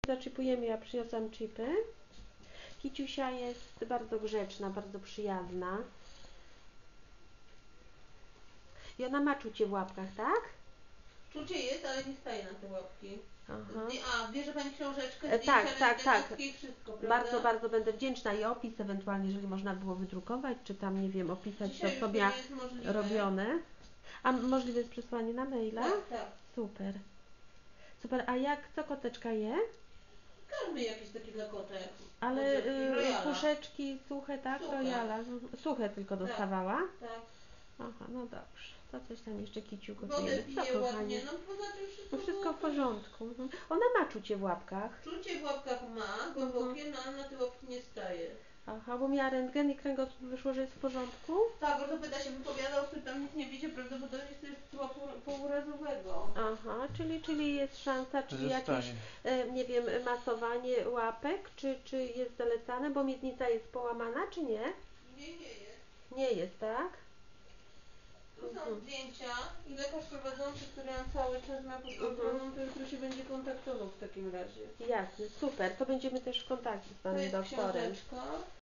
zaczipujemy, ja przyniosłam chipy. Kiciusia jest bardzo grzeczna, bardzo przyjazna. I ona ma czucie w łapkach, tak? Czucie jest, ale nie staje na te łapki. Aha. A, bierze Pani książeczkę, Tak. i wszystko, prawda? Bardzo będę wdzięczna i opis ewentualnie, jeżeli można było wydrukować, czy tam, nie wiem, opisać Dzisiaj to sobie robione. A możliwe jest przesłanie na maila? Tak. Super. A co koteczka je? Karmy jakieś takie dla kotek. Ale puszeczki suche, tak? Suche. Rojala. Suche tylko dostawała? Tak. Aha, no dobrze. To coś tam jeszcze kiciu Wodę gotuje. pije ładnie, no poza tym wszystko w porządku. Ona ma czucie w łapkach. Czucie w łapkach ma, głębokie, no ale na te łapki nie staje. Aha, bo miała rentgen i kręgosłup wyszło, że jest w porządku? Tak, ortopeda się wypowiadał, że tam nic nie widzi, prawdopodobnie to jest typu pourazowego. Aha, czyli jest szansa, czyli jakieś, nie wiem, masowanie łapek, czy jest zalecane, bo miednica jest połamana, czy nie? Nie jest. Nie jest, tak? Tu są zdjęcia i lekarz prowadzący, który ją cały czas ma pod kontrolą, to jutro się będzie kontaktował w takim razie. Jasne, super. To będziemy też w kontakcie z panem doktorem. Książeczka.